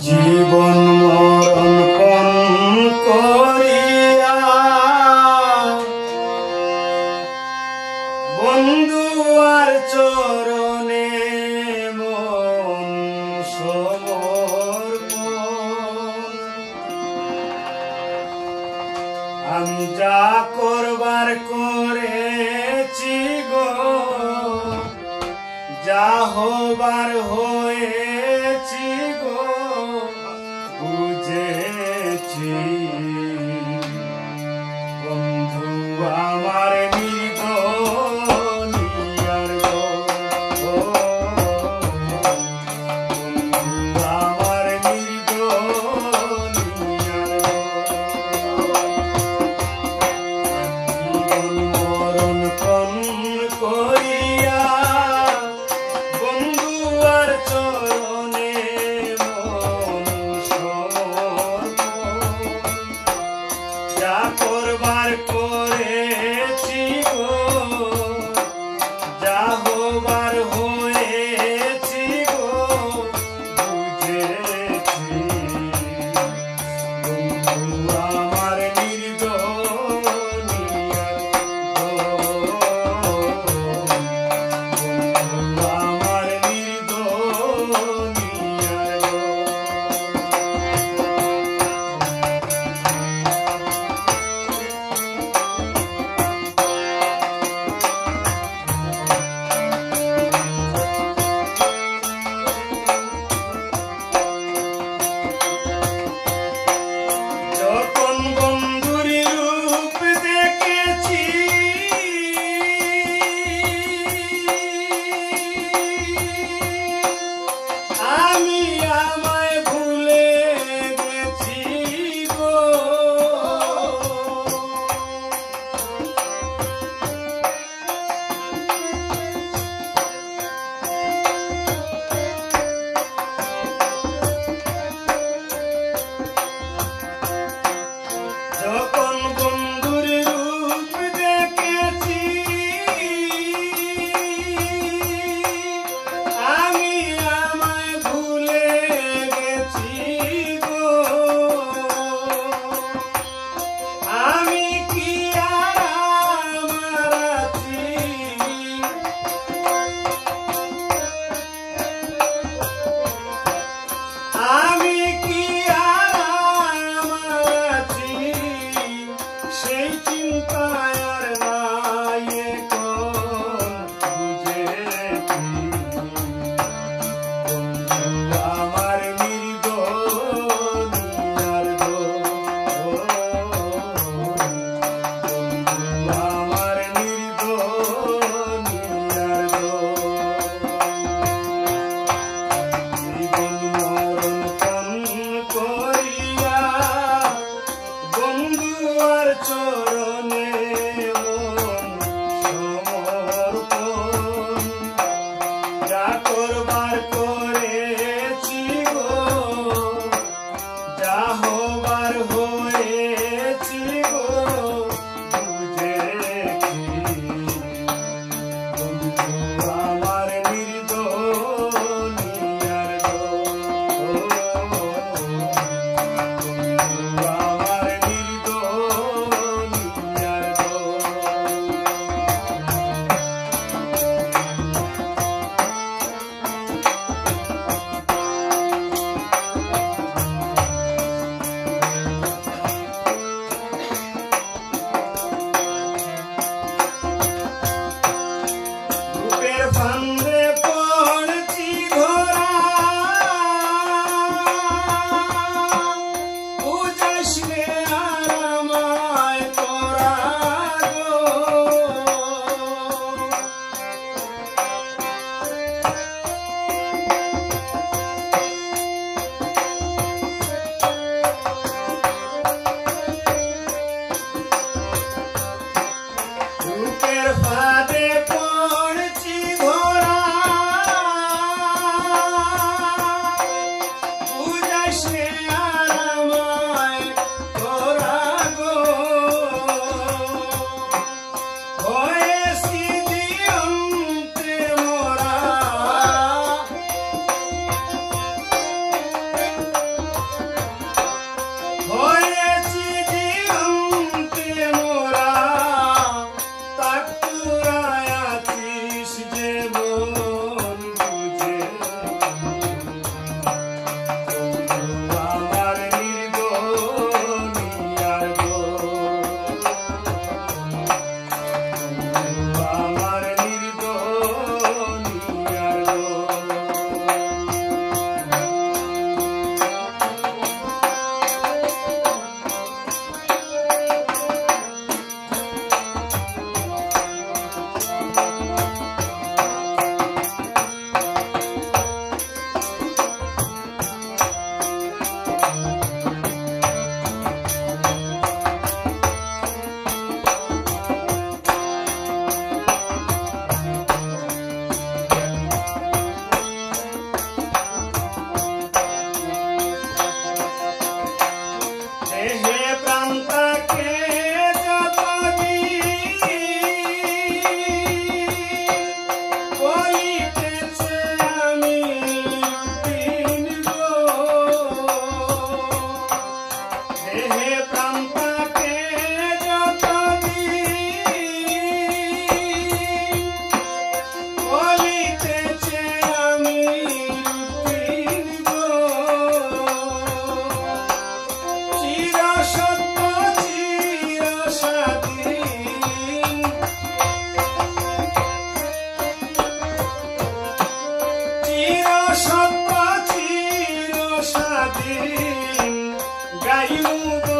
জীবন মরণ পণ করিয়া বন্ধু আর চরণে মন সমর্পণ। আমি যা করবার করেছি গো, যা হবার হয়েছি গো, বুঝেছি বন্ধু আমার নির্দনিয়ার গো, বন্ধু আমার নির্দনিয়ার গো। জীবন মরণ পণ করিয়া বন্ধু আর চরণে মন সমর্পণ। যা করবার করেছি গো, যা হবার হয়েছি গো, বুঝেছি বন্ধু আমার নির্দনিয়ার গো, বন্ধু আমার নির্দনিয়ার গো। যখন বন্ধুর রূপ দেখেছি, আমি আমায় ভুলে গেছি গো। যখন বন্ধুর রূপ দেখেছি, আমি আমায় ভুলে গেছি গো। আমি কি আর আমার আছি, আমি কি আর আমার আছি, সেই চিন্তায় আর নাই এখন বুঝেছি বন্ধু আমার নির্দনিয়ার গো, বন্ধু আমার নির্দনিয়ার গো। জীবন মরণ পণ করিয়া বন্ধু আর চরণে মন সমর্পণ। যা করবার করেছি গো, যা হবার হয়েছি গো, বুঝেছি বন্ধু আমার নির্দনিয়ার গো, বন্ধু আমার নির্দনিয়ার গো। রূপের ফান্দে পড়ছি ধরা, বুঝাস রে আর আমায় তোরা গো। রূপের ফাঁদে পড়ছি ধরা, বুঝাস রে আর আমায় তোরা গো। হয়েছি জীবন্তে মোরা, সাদিন গাইমু